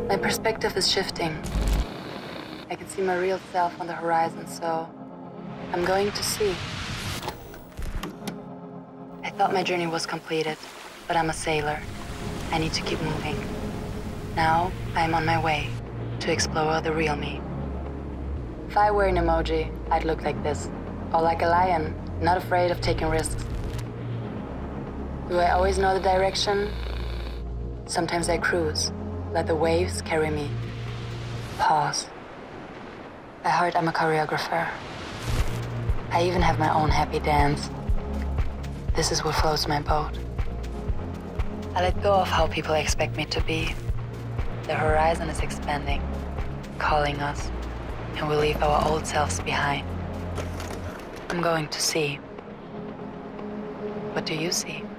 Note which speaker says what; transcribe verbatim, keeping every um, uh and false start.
Speaker 1: My perspective is shifting. I can see my real self on the horizon, so I'm going to see. I thought my journey was completed, but I'm a sailor. I need to keep moving. Now I'm on my way to explore the real me. If I were an emoji, I'd look like this, or like a lion, not afraid of taking risks. Do I always know the direction? Sometimes I cruise, let the waves carry me. Pause. By heart, I'm a choreographer. I even have my own happy dance. This is what floats my boat. I let go of how people expect me to be. The horizon is expanding, calling us, and we leave our old selves behind. I'm going to see. What do you see?